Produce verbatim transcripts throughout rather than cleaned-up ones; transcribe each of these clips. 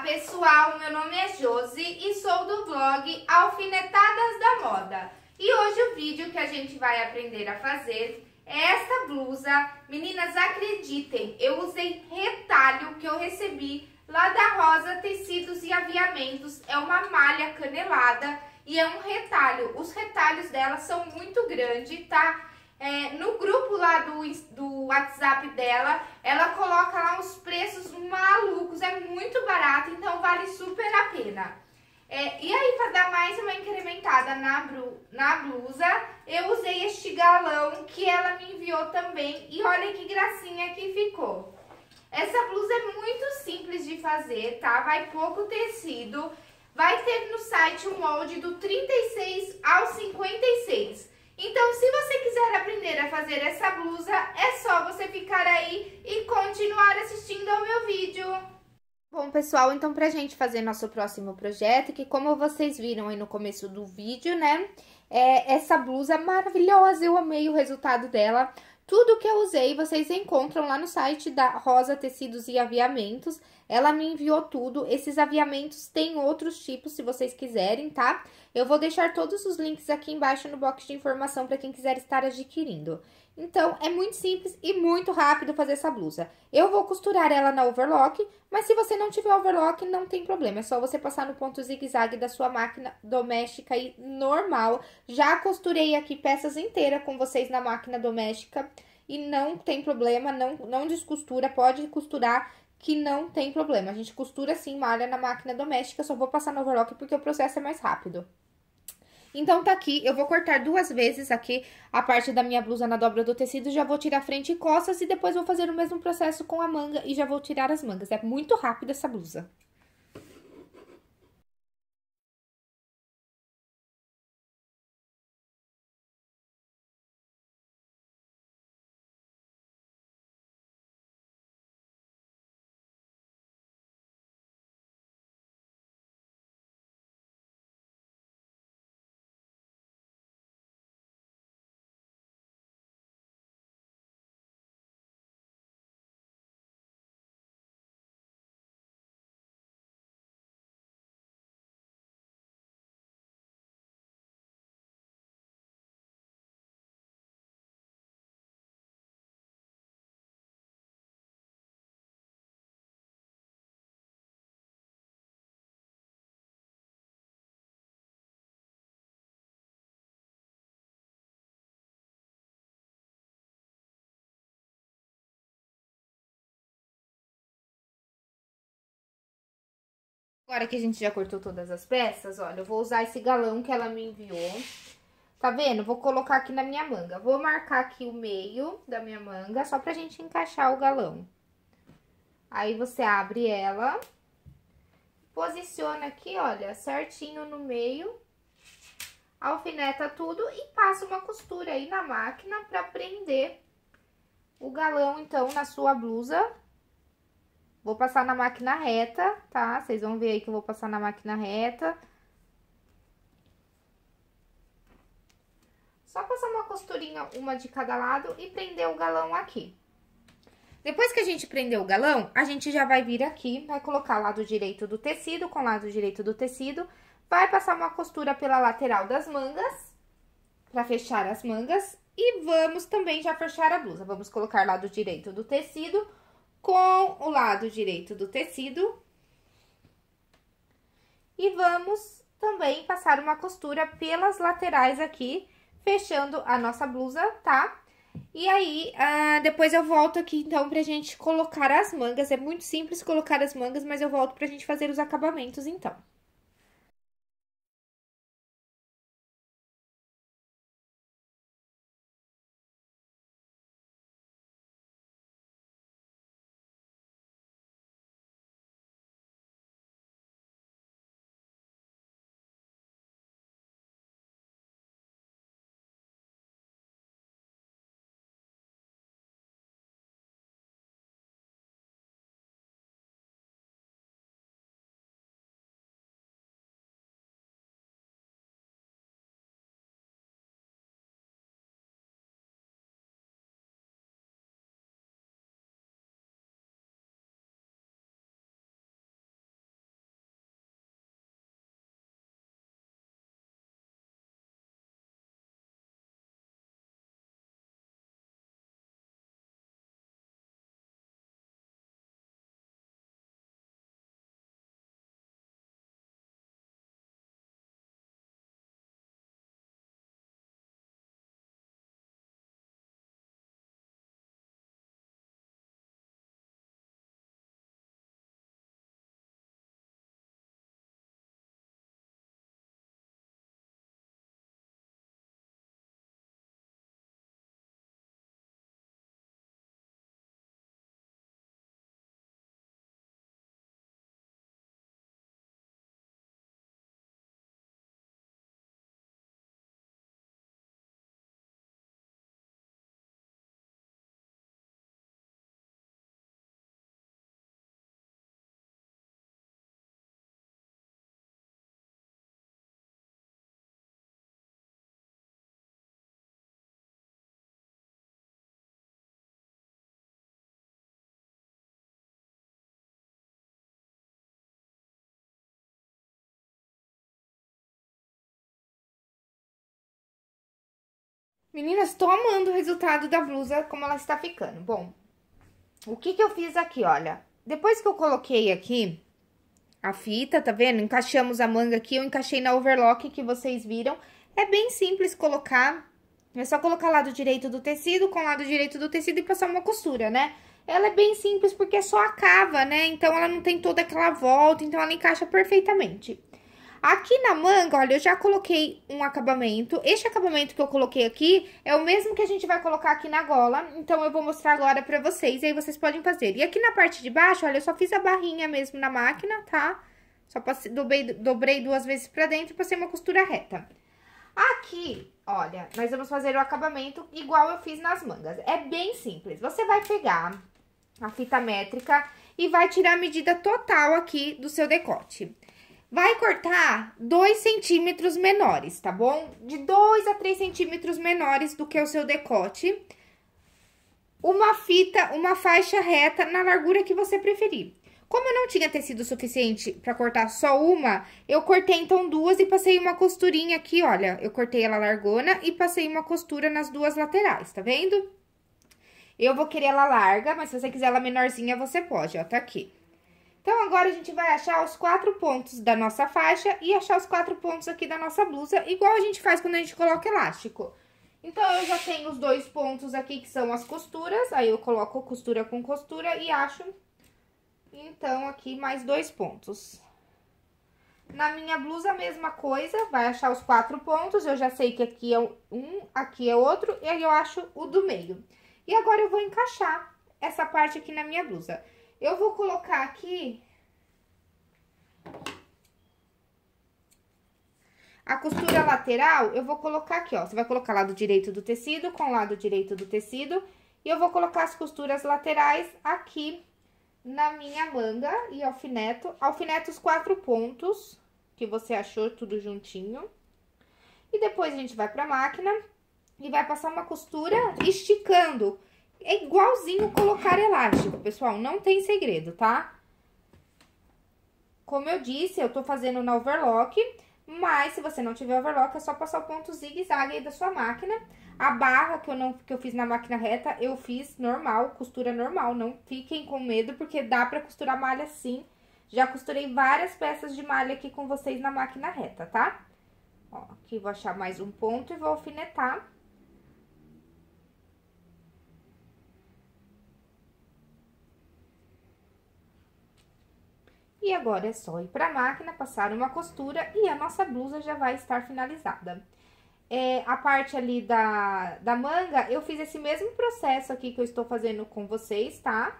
Pessoal, meu nome é Josi e sou do blog Alfinetadas da Moda. E hoje o vídeo que a gente vai aprender a fazer é essa blusa. Meninas, acreditem, eu usei retalho que eu recebi lá da Rosa Tecidos e Aviamentos. É uma malha canelada e é um retalho. Os retalhos dela são muito grandes, tá? É, no grupo lá do, do WhatsApp dela, ela coloca lá os preços malucos, é muito barato, então vale super a pena. É, e aí, para dar mais uma incrementada na, na blusa, eu usei este galão que ela me enviou também, e olha que gracinha que ficou. Essa blusa é muito simples de fazer, tá? Vai pouco tecido, vai ter no site o molde do trinta e seis ao cinquenta e seis. Então, se você quiser aprender a fazer essa blusa, é só você ficar aí e continuar assistindo ao meu vídeo. Bom, pessoal, então pra gente fazer nosso próximo projeto, que como vocês viram aí no começo do vídeo, né, é essa blusa maravilhosa, eu amei o resultado dela. Tudo que eu usei, vocês encontram lá no site da Rosa Tecidos e Aviamentos. Ela me enviou tudo. Esses aviamentos têm outros tipos, se vocês quiserem, tá? Eu vou deixar todos os links aqui embaixo no box de informação para quem quiser estar adquirindo. Então, é muito simples e muito rápido fazer essa blusa. Eu vou costurar ela na overlock, mas se você não tiver overlock, não tem problema. É só você passar no ponto zigue-zague da sua máquina doméstica aí, normal. Já costurei aqui peças inteiras com vocês na máquina doméstica e não tem problema, não, não descostura, pode costurar que não tem problema. A gente costura sim, malha na máquina doméstica, só vou passar no overlock porque o processo é mais rápido. Então, tá aqui, eu vou cortar duas vezes aqui a parte da minha blusa na dobra do tecido, já vou tirar frente e costas e depois vou fazer o mesmo processo com a manga e já vou tirar as mangas. É muito rápido essa blusa. Agora que a gente já cortou todas as peças, olha, eu vou usar esse galão que ela me enviou. Tá vendo? Vou colocar aqui na minha manga. Vou marcar aqui o meio da minha manga, só pra gente encaixar o galão. Aí, você abre ela, posiciona aqui, olha, certinho no meio, alfineta tudo e passa uma costura aí na máquina pra prender o galão, então, na sua blusa. Vou passar na máquina reta, tá? Vocês vão ver aí que eu vou passar na máquina reta. Só passar uma costurinha, uma de cada lado e prender o galão aqui. Depois que a gente prender o galão, a gente já vai vir aqui, vai colocar o lado direito do tecido com o lado direito do tecido. Vai passar uma costura pela lateral das mangas, pra fechar as mangas. E vamos também já fechar a blusa. Vamos colocar o lado direito do tecido com o lado direito do tecido. E vamos também passar uma costura pelas laterais aqui, fechando a nossa blusa, tá? E aí, ah, depois eu volto aqui, então, pra gente colocar as mangas. É muito simples colocar as mangas, mas eu volto pra gente fazer os acabamentos, então. Meninas, tô amando o resultado da blusa, como ela está ficando. Bom, o que que eu fiz aqui, olha. Depois que eu coloquei aqui a fita, tá vendo? Encaixamos a manga aqui, eu encaixei na overlock que vocês viram. É bem simples colocar, é só colocar lado direito do tecido com lado direito do tecido e passar uma costura, né? Ela é bem simples porque é só a cava, né? Então, ela não tem toda aquela volta, então ela encaixa perfeitamente. Aqui na manga, olha, eu já coloquei um acabamento. Este acabamento que eu coloquei aqui é o mesmo que a gente vai colocar aqui na gola. Então, eu vou mostrar agora pra vocês, e aí vocês podem fazer. E aqui na parte de baixo, olha, eu só fiz a barrinha mesmo na máquina, tá? Só passei, dobrei, dobrei duas vezes pra dentro e passei uma costura reta. Aqui, olha, nós vamos fazer o acabamento igual eu fiz nas mangas. É bem simples. Você vai pegar a fita métrica e vai tirar a medida total aqui do seu decote. Vai cortar dois centímetros menores, tá bom? De dois a três centímetros menores do que o seu decote. Uma fita, uma faixa reta na largura que você preferir. Como eu não tinha tecido suficiente pra cortar só uma, eu cortei então duas e passei uma costurinha aqui, olha. Eu cortei ela largona e passei uma costura nas duas laterais, tá vendo? Eu vou querer ela larga, mas se você quiser ela menorzinha, você pode, ó, tá aqui. Então, agora a gente vai achar os quatro pontos da nossa faixa e achar os quatro pontos aqui da nossa blusa, igual a gente faz quando a gente coloca elástico. Então, eu já tenho os dois pontos aqui, que são as costuras, aí eu coloco costura com costura e acho, então, aqui mais dois pontos. Na minha blusa, a mesma coisa, vai achar os quatro pontos, eu já sei que aqui é um, aqui é outro, e aí eu acho o do meio. E agora, eu vou encaixar essa parte aqui na minha blusa. Eu vou colocar aqui a costura lateral, eu vou colocar aqui, ó. Você vai colocar lado direito do tecido com lado direito do tecido. E eu vou colocar as costuras laterais aqui na minha manga e alfineto. Alfineto os quatro pontos que você achou tudo juntinho. E depois a gente vai pra máquina e vai passar uma costura esticando. É igualzinho colocar elástico, pessoal, não tem segredo, tá? Como eu disse, eu tô fazendo na overlock, mas se você não tiver overlock, é só passar o ponto zigue-zague aí da sua máquina. A barra que eu, não, que eu fiz na máquina reta, eu fiz normal, costura normal, não fiquem com medo, porque dá pra costurar malha sim. Já costurei várias peças de malha aqui com vocês na máquina reta, tá? Ó, aqui vou achar mais um ponto e vou alfinetar. E agora é só ir pra máquina, passar uma costura e a nossa blusa já vai estar finalizada. É, a parte ali da, da manga, eu fiz esse mesmo processo aqui que eu estou fazendo com vocês, tá?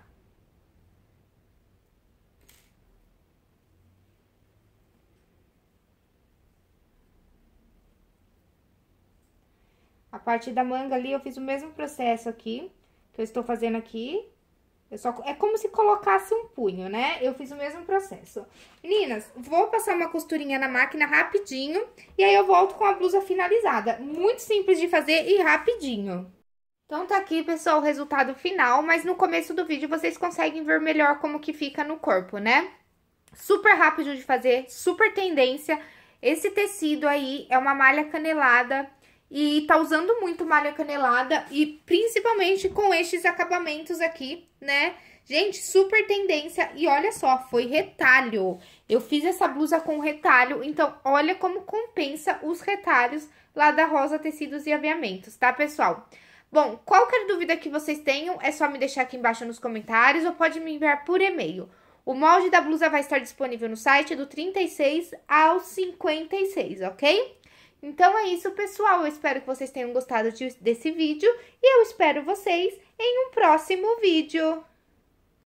A parte da manga ali, eu fiz o mesmo processo aqui, que eu estou fazendo aqui. Eu só, é como se colocasse um punho, né? Eu fiz o mesmo processo. Meninas, vou passar uma costurinha na máquina rapidinho e aí eu volto com a blusa finalizada. Muito simples de fazer e rapidinho. Então, tá aqui, pessoal, o resultado final, mas no começo do vídeo vocês conseguem ver melhor como que fica no corpo, né? Super rápido de fazer, super tendência. Esse tecido aí é uma malha canelada e tá usando muito malha canelada e principalmente com estes acabamentos aqui, né? Gente, super tendência e olha só, foi retalho. Eu fiz essa blusa com retalho, então olha como compensa os retalhos lá da Rosa Tecidos e Aviamentos, tá, pessoal? Bom, qualquer dúvida que vocês tenham, é só me deixar aqui embaixo nos comentários ou pode me enviar por e-mail. O molde da blusa vai estar disponível no site do trinta e seis ao cinquenta e seis, ok? Então, é isso, pessoal. Eu espero que vocês tenham gostado de, desse vídeo e eu espero vocês em um próximo vídeo.